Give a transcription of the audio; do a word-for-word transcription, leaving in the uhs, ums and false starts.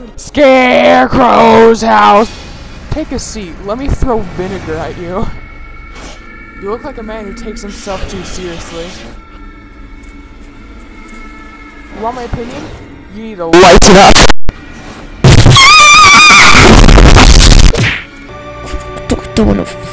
Scarecrow's house! Take a seat. Let me throw vinegar at you. You look like a man who takes himself too seriously. You want my opinion? You need to lighten up. Don't, don't wanna